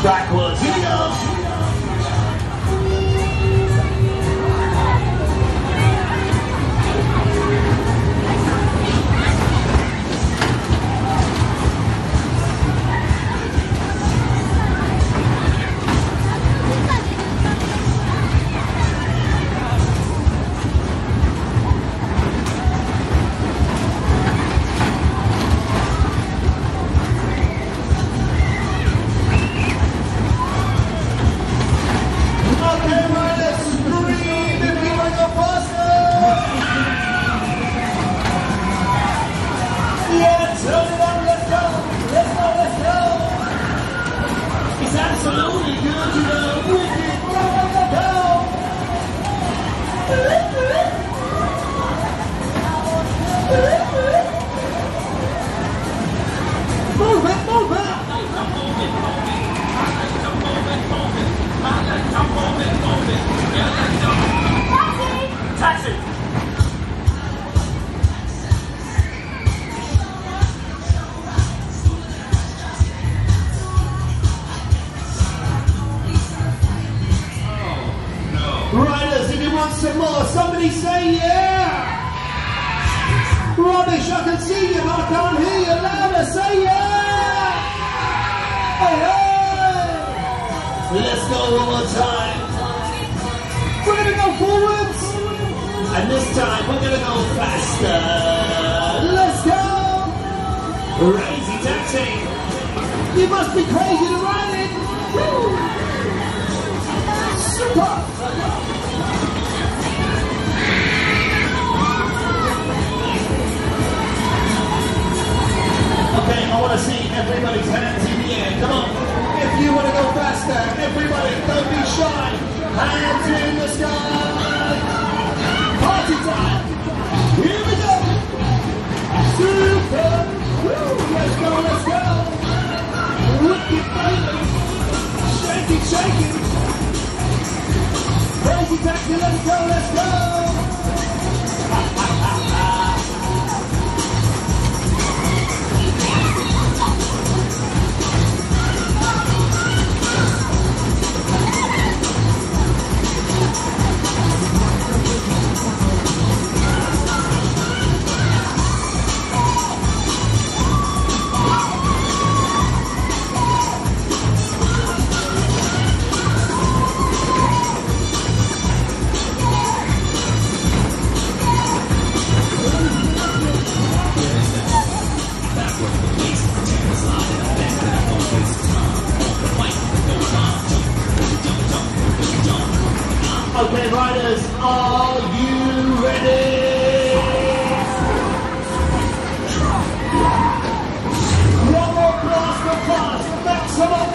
Backwards, here we go. Some more. Somebody say yeah! Rubbish, I can see you, but I can't hear you louder. Say yeah! Hey, hey! Let's go one more time. We're going to go forwards. And this time we're going to go faster. Let's go! Crazy taxi. You must be crazy to ride it. Woo. Super! Okay, I want to see everybody's hands in the air. Come on. If you want to go faster, everybody, don't be shy. Hands in the sky. Party time. Here we go. Super. Woo. Let's go, let's go. Wicked baby. Shake it, shake it. Crazy taxi, let's go, let's go. Okay, riders, are you ready? One more blast of fast, maximum